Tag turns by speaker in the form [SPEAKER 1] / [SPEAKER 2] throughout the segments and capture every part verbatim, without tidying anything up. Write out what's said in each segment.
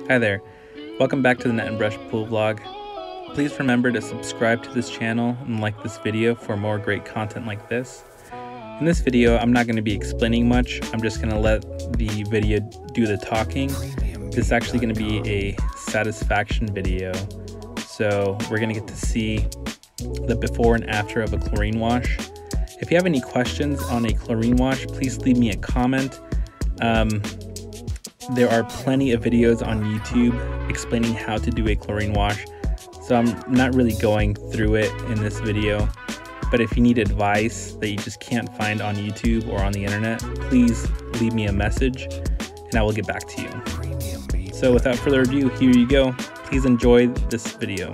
[SPEAKER 1] Hi there, welcome back to the Net and Brush Pool Vlog. Please remember to subscribe to this channel and like this video for more great content like this. In this video, I'm not going to be explaining much, I'm just going to let the video do the talking. This is actually going to be a satisfaction video. So we're going to get to see the before and after of a chlorine wash. If you have any questions on a chlorine wash, please leave me a comment. Um, There are plenty of videos on YouTube explaining how to do a chlorine wash, so I'm not really going through it in this video. But if you need advice that you just can't find on YouTube or on the internet, please leave me a message and I will get back to you. So without further ado, here you go. Please enjoy this video.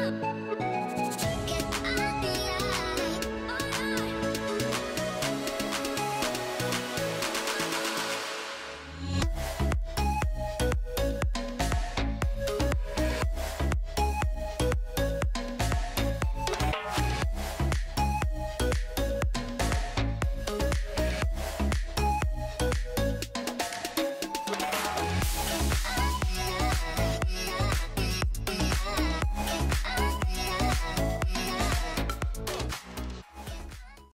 [SPEAKER 2] up.